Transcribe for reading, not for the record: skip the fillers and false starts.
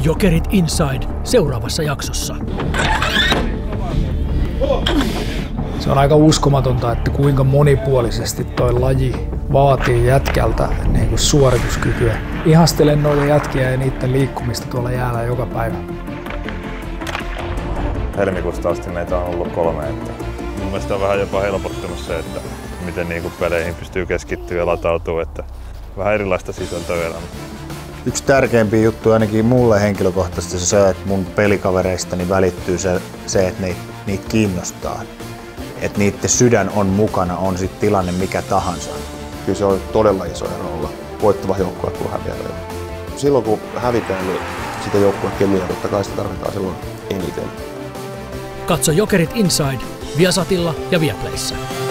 Jokerit Inside seuraavassa jaksossa. Se on aika uskomatonta, että kuinka monipuolisesti toi laji vaatii jätkältä niin kuin suorituskykyä. Ihastelen noita jätkiä ja niiden liikkumista tuolla jäällä joka päivä. Helmikuusta asti meitä on ollut 3. Että mun mielestä on vähän jopa helpottunut se, että miten niin kuin peleihin pystyy keskittyä ja latautua. Että vähän erilaista sisältöä elämää. Yksi tärkeimpiä juttuja ainakin mulle henkilökohtaisesti se, että mun pelikavereistani välittyy se että niitä kiinnostaa. Että niiden sydän on mukana, on sitten tilanne mikä tahansa. Kyllä se on todella iso ero olla voittava joukkue kuin häviävä. Silloin kun hävitään, niin sitä joukkueen kemiaa totta kai sitä tarvitaan silloin eniten. Katso Jokerit Inside Viasatilla ja Viaplayssa.